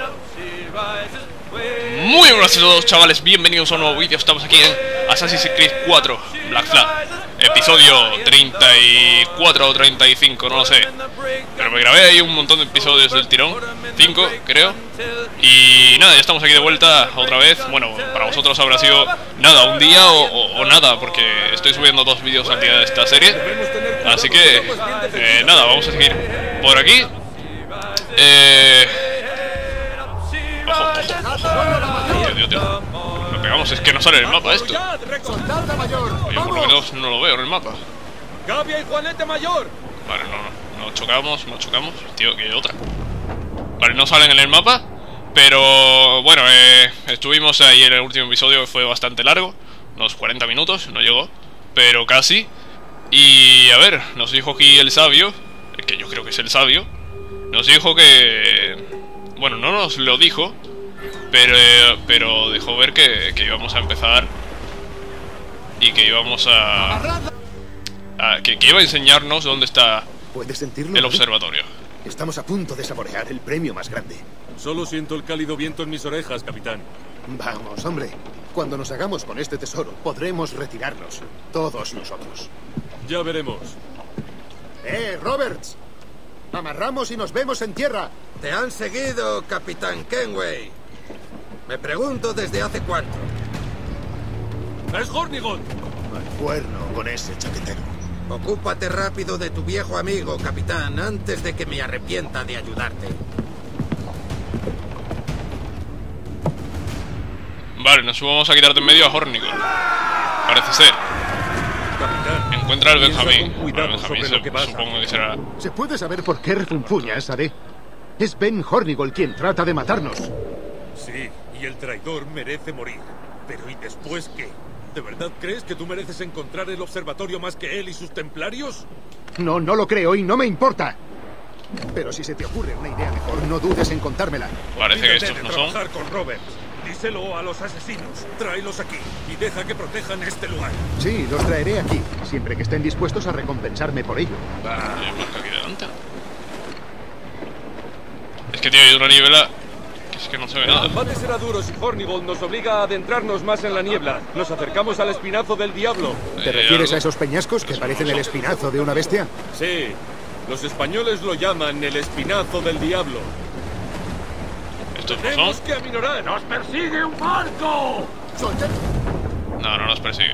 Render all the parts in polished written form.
Muy buenas a todos, chavales, bienvenidos a un nuevo vídeo. Estamos aquí en Assassin's Creed 4 Black Flag, episodio 34 o 35, no lo sé. Pero me grabé ahí un montón de episodios del tirón, 5 creo. Y nada, ya estamos aquí de vuelta otra vez. Bueno, para vosotros habrá sido nada, un día o nada, porque estoy subiendo 2 vídeos al día de esta serie. Así que, nada, vamos a seguir por aquí. Tío. Lo pegamos, es que no sale en el mapa esto. Oye, por lo menos no lo veo en el mapa. Gavia y Juanete Mayor. Vale, no chocamos, tío, que hay otra. Vale, no salen en el mapa. Pero bueno, estuvimos ahí en el último episodio, que fue bastante largo, unos 40 minutos, no llegó, pero casi. Y a ver, nos dijo aquí el sabio, que yo creo que es el sabio. Nos dijo que... bueno, no nos lo dijo, pero dejó ver que íbamos a empezar. Y que íbamos que iba a enseñarnos dónde está el observatorio. Estamos a punto de saborear el premio más grande. Solo siento el cálido viento en mis orejas, capitán. Vamos, hombre. Cuando nos hagamos con este tesoro, podremos retirarnos. Todos nosotros. Ya veremos. Roberts! Amarramos y nos vemos en tierra. Te han seguido, capitán Kenway. Me pregunto desde hace cuánto. ¡Es Hornigold! Al cuerno con ese chaquetero. Ocúpate rápido de tu viejo amigo, capitán, antes de que me arrepienta de ayudarte. Vale, nos vamos a quitar de en medio a Hornigold. Parece ser. Capitán, encuentra al Benjamín. Cuidado sobre lo que pasa. Supongo que será... ¿Se puede saber por qué refunfuñas, Ade? Es Ben Hornigold quien trata de matarnos. Sí, y el traidor merece morir. Pero ¿y después qué? ¿De verdad crees que tú mereces encontrar el observatorio más que él y sus templarios? No lo creo y no me importa. Pero si se te ocurre una idea mejor, no dudes en contármela. Parece que Olvídate estos de no son. trabajar con Roberts. Díselo a los asesinos. Tráelos aquí y deja que protejan este lugar. Sí, los traeré aquí, siempre que estén dispuestos a recompensarme por ello. Hay marca aquí delante. Es que, tío, hay una niebla que es que no se ve El nada. combate será duro si Hornigold nos obliga a adentrarnos más en la niebla. Nos acercamos al espinazo del diablo. ¿Te refieres algo. a esos peñascos que parecen el espinazo de una bestia? Sí, los españoles lo llaman el espinazo del diablo. ¿Estos no ¡Tenemos son? que aminorar! ¡Nos persigue un barco! No nos persigue.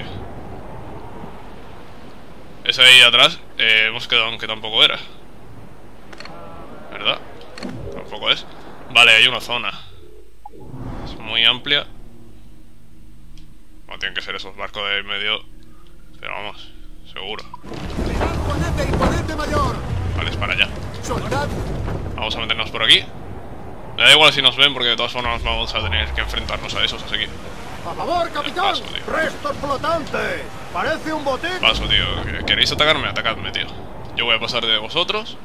Ese de ahí atrás, hemos quedado aunque tampoco era. ¿Verdad? Tampoco es. Vale, hay una zona. Es muy amplia. No tienen que ser esos barcos de medio. Pero vamos, seguro. ¡Juanete y Juanete Mayor! Vale, es para allá. ¡Soldad! Vamos a meternos por aquí. Me da igual si nos ven porque de todas formas vamos a tener que enfrentarnos a esos, así que... ¡A favor, capitán! Paso, tío. ¡Restos flotantes! ¡Parece un botín! Paso, tío. ¿Queréis atacarme? Atacadme, tío. Yo voy a pasar de vosotros.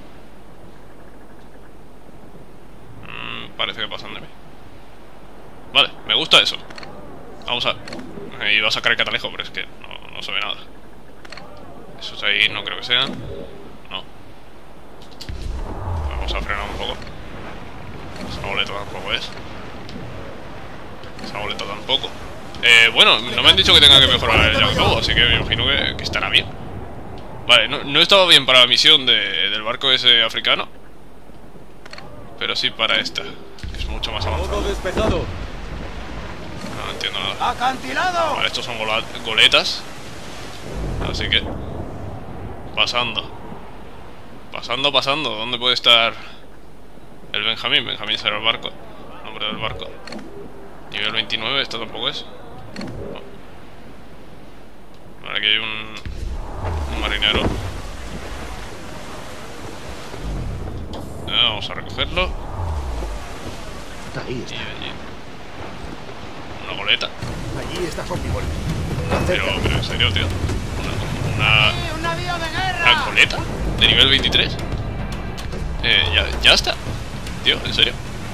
Parece que pasan de mí. Vale, me gusta eso. Vamos a... iba a sacar el catalejo, pero es que no se ve nada. Esos ahí no creo que sean. No. Vamos a frenar un poco. Esa boleta tampoco es. Esa boleta tampoco. Bueno, no me han dicho que tenga que mejorar el Jacobo, así que me imagino que estará bien. Vale, no estaba bien para la misión del barco ese africano. Pero sí para esta, que es mucho más avanzada. Todo despejado. No entiendo nada. ¡Acantilado! Vale, estos son goletas. Así que... pasando. Pasando. ¿Dónde puede estar el Benjamín? Benjamín será el barco. Nombre del barco. Nivel 29, esto tampoco es. No. Vale, aquí hay un marinero. Vamos a recogerlo. Ahí Y está. allí. Una goleta. Allí está Hornigold. Pero en serio, tío. ¡Un navío de guerra! ¿Una goleta? ¿De nivel 23? Ya está. Tío, en serio.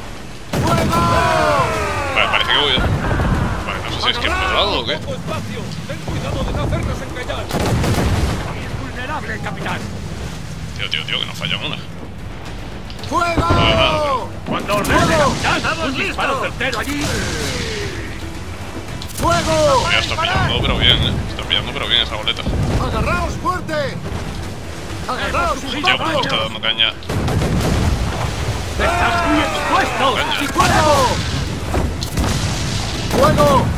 Vale, parece que voy. Vale, no sé si es que no me he dado o qué. ¡Poco espacio! ¡Ten cuidado de no hacernos encallar! ¡Es vulnerable, capitán! Tío, que no falla una. ¡Fuego! Cuando ordene, capitán, estamos listos. Certero allí. ¡Fuego! Ya está pillando, pero bien, Está pillando, pero bien esa boleta. ¡Agarraos fuerte! ¡Agarraos sus Ya, como manos! está dando caña. Estás muy expuesto. Caña. ¡Y fuego! ¡Fuego!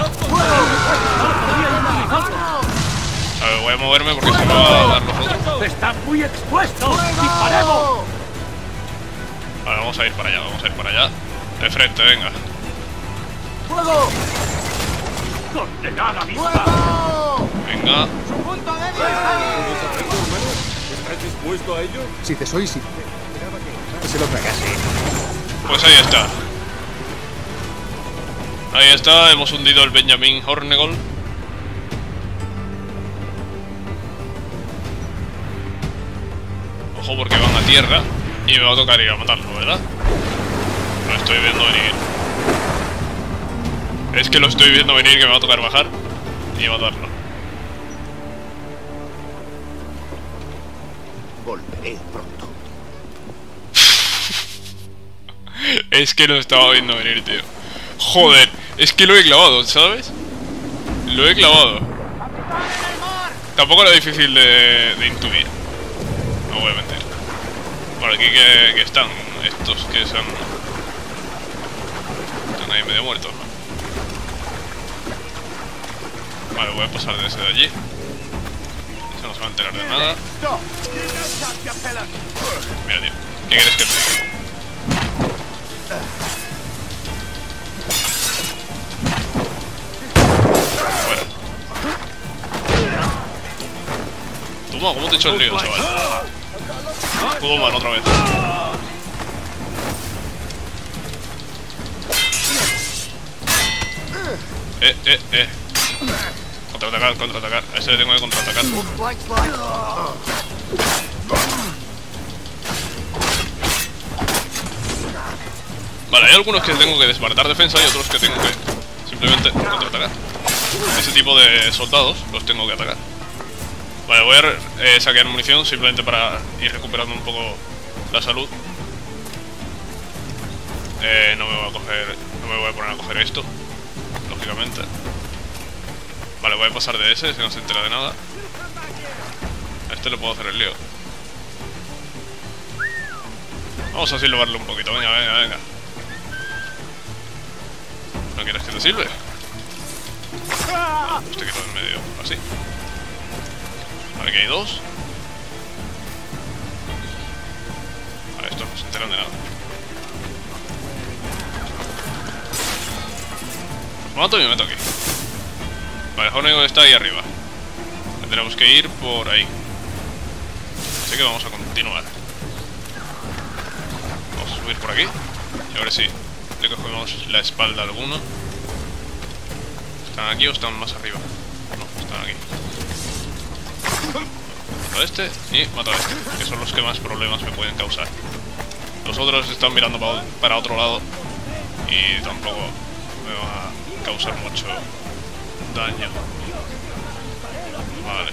A ver, voy a moverme porque se me va a dar los otros. Estás muy expuesto. Disparemos. Vale, vamos a ir para allá, vamos a ir para allá. De frente, venga. ¡Fuego! Condenada vista. ¡Fuego! Venga. ¡Su punto débil está allí! ¿Estás dispuesto a ello? Si te soy sincero, esperaba que se lo tragase. Pues ahí está. Ahí está, hemos hundido el Benjamin Hornegol. Ojo porque van a tierra y me va a tocar ir a matarlo, ¿verdad? Lo estoy viendo venir. Es que lo estoy viendo venir, que me va a tocar bajar y matarlo. Volveré pronto. Es que lo estaba viendo venir, tío. Joder, es que lo he clavado, ¿sabes? Lo he clavado. Tampoco era difícil de intuir. No voy a mentir. Por aquí que están estos que están ahí medio muertos, ¿no? Vale, voy a pasar de ese de allí. Ese no se va a enterar de nada. Mira, tío, ¿qué quieres que te diga? Bueno. Toma, ¿cómo te he hecho el lío, chaval? Escudo humano otra vez. Contraatacar, contraatacar. A ese le tengo que contraatacar. Vale, hay algunos que tengo que desbaratar defensa y otros que tengo que simplemente contraatacar. Ese tipo de soldados los tengo que atacar. Vale, voy a saquear munición simplemente para ir recuperando un poco la salud. No me voy a poner a coger esto, lógicamente. Vale, voy a pasar de ese, si no se entera de nada. A este le puedo hacer el lío. Vamos a silbarle un poquito, venga, venga, venga. ¿No quieres que te silbe? No, pues te quito en medio, así. Vale, que hay dos. Vale, estos no se enteran de nada. Los mato y me meto aquí. Vale, el Hornegol está ahí arriba. Tendremos que ir por ahí. Así que vamos a continuar. Vamos a subir por aquí. Y ahora sí, le cogemos la espalda a alguno. ¿Están aquí o están más arriba? No, están aquí. Mato a este y mato a este, que son los que más problemas me pueden causar. Los otros están mirando para otro lado y tampoco me va a causar mucho daño. Vale.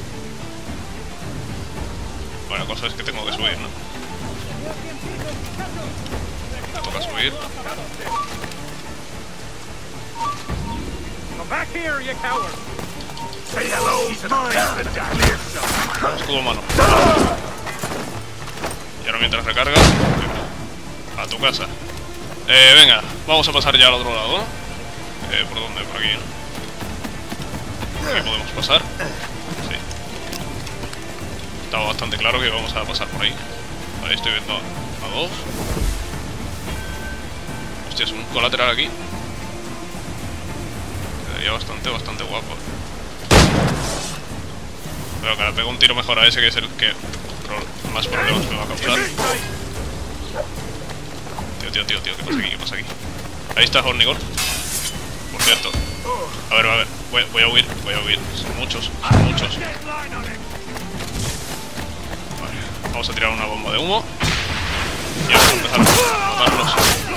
Bueno, cosa es que tengo que subir, ¿no? Me toca subir. Escudo humano. Y ahora mientras recarga, a tu casa. Venga, vamos a pasar ya al otro lado, ¿no? ¿Por dónde? Por aquí, ¿no? Aquí podemos pasar. Sí. Estaba bastante claro que íbamos a pasar por ahí. Vale, estoy viendo a dos. Hostia, es un colateral aquí. Quedaría bastante guapo. Pero que le pego un tiro mejor a ese, que es el que más problemas me va a causar. Tío, ¿qué pasa aquí? ¿Qué pasa aquí? Ahí está Hornegol. Por cierto. A ver, voy a huir. Son muchos. Vale, vamos a tirar una bomba de humo. Y vamos a empezar a matarlos.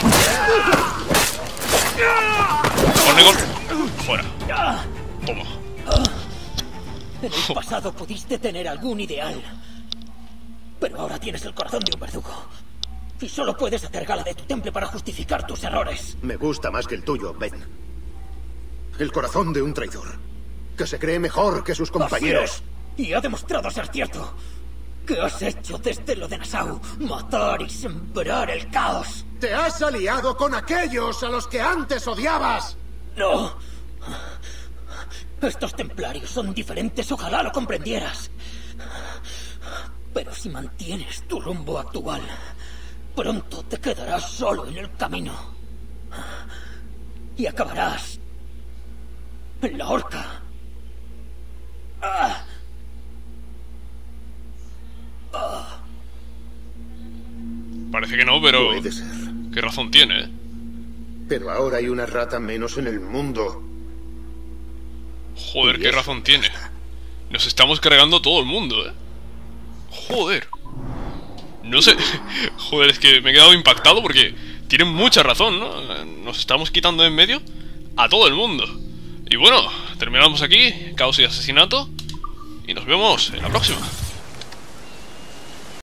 Hornegol, fuera. Toma. En el pasado pudiste tener algún ideal, pero ahora tienes el corazón de un verdugo. Y solo puedes hacer gala de tu temple para justificar tus errores. Me gusta más que el tuyo, Ben. El corazón de un traidor, que se cree mejor que sus compañeros. Así es. Y ha demostrado ser cierto. ¿Qué has hecho desde lo de Nassau? Matar y sembrar el caos. ¡Te has aliado con aquellos a los que antes odiabas! ¡No! Estos templarios son diferentes, ojalá lo comprendieras. Pero si mantienes tu rumbo actual, pronto te quedarás solo en el camino. Y acabarás en la horca. Parece que no, pero... Puede ser. ¿Qué razón tiene, eh? Pero ahora hay una rata menos en el mundo. Joder, qué razón tiene. Nos estamos cargando todo el mundo, eh. Joder. No sé. Joder, es que me he quedado impactado porque tienen mucha razón, ¿no? Nos estamos quitando de en medio a todo el mundo. Y bueno, terminamos aquí. Caos y asesinato. Y nos vemos en la próxima.